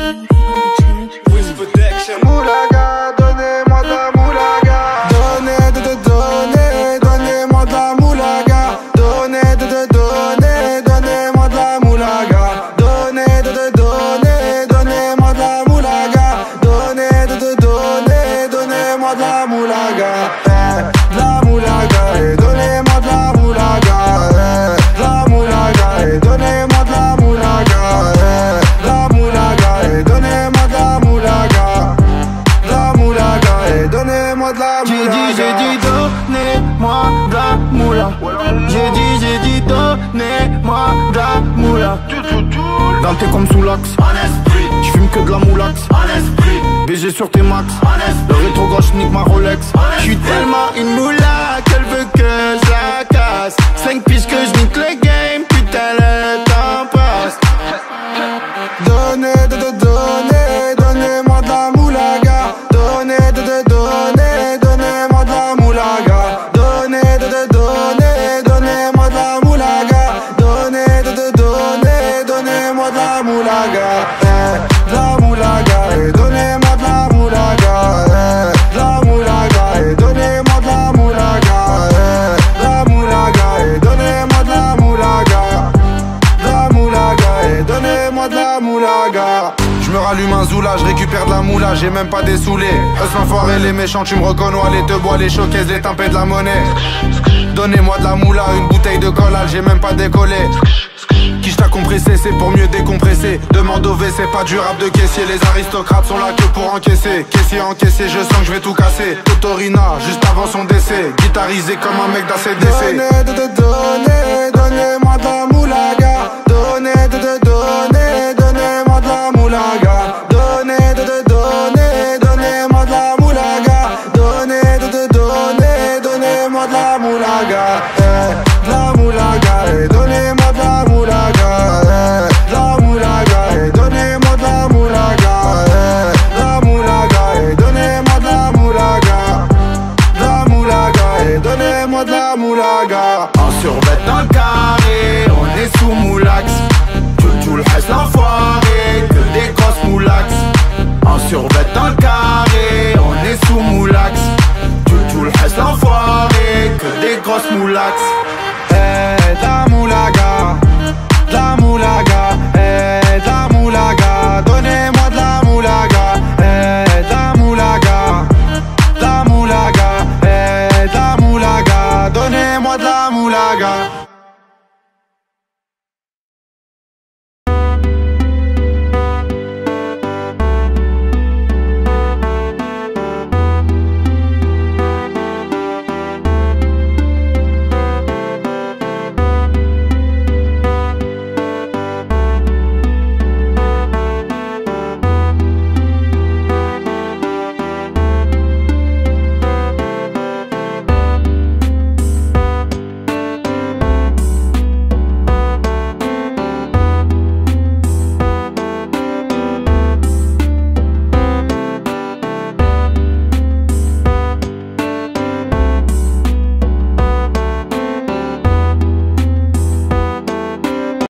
Moulaga, donnez-moi de la moulaga. Donnez-moi de la moulaga. Donnez-moi de la moulaga. Donnez-moi de la moulaga. Donnez-moi de la moulaga. De la moulaga, et donnez-moi de la moulaga. De la moulaga, et donnez-moi de la moulaga. De la moulaga, et donnez-moi de la moulaga. De la moulaga, et donnez-moi de la moulaga. J'ai dit donnez-moi de la moula. J'ai dit donnez-moi de la moula. Dans t'es comme sous l'axe. J'fume que de la moulax. BG sur tes max. Le rétro gauche nique ma Rolex. J'suis tellement une moula qu'elle veut que je la casse. 5 piges que je nique le game. Putain le temps passe. Donnez-moi de la moulaga. Donnez-moi de la moulaga. Donnez-moi de la moulaga. Donnez-moi de la moulaga. De la moulaga, et donnez-moi de la moulaga. De la moulaga, et donnez-moi de la moulaga. De la moulaga, et donnez-moi de la moulaga. De la moulaga, et donnez-moi de la moulaga. Je me rallume un zoula, je récupère de la moula, j'ai même pas dessoulé. Eux l'enfoiré, les méchants, tu me reconnais, les te bois, les showcases, les timpés de la monnaie. Donnez-moi de la moula, une bouteille de collal, j'ai même pas décollé. Qui t'a compressé, c'est pour mieux décompresser. Demande au V, c'est pas du rap de caissier. Les aristocrates sont là que pour encaisser. Caissier encaissé, je sens que je vais tout casser. Totorina, juste avant son décès. Guitarisé comme un mec d'ACDC. Donnez-moi de la moulaga.